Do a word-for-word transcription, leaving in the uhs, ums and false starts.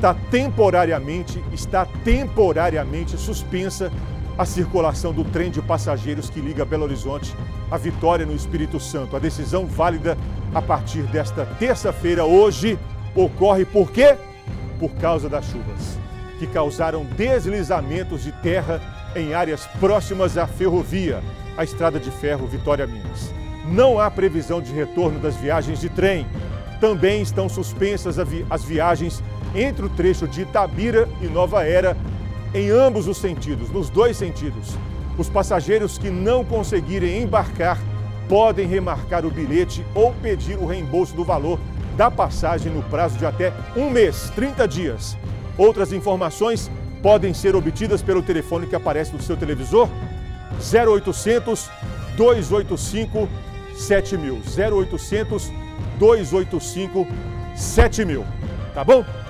está temporariamente, está temporariamente suspensa a circulação do trem de passageiros que liga Belo Horizonte a Vitória, no Espírito Santo. A decisão válida a partir desta terça-feira, hoje, ocorre por quê? Por causa das chuvas, que causaram deslizamentos de terra em áreas próximas à ferrovia, a estrada de ferro Vitória-Minas. Não há previsão de retorno das viagens de trem. Também estão suspensas as viagens entre o trecho de Itabira e Nova Era, em ambos os sentidos, nos dois sentidos. Os passageiros que não conseguirem embarcar podem remarcar o bilhete ou pedir o reembolso do valor da passagem no prazo de até um mês, trinta dias. Outras informações podem ser obtidas pelo telefone que aparece no seu televisor, zero oitocentos, dois oito cinco, sete mil, zero oitocentos, dois oito cinco, sete mil, tá bom?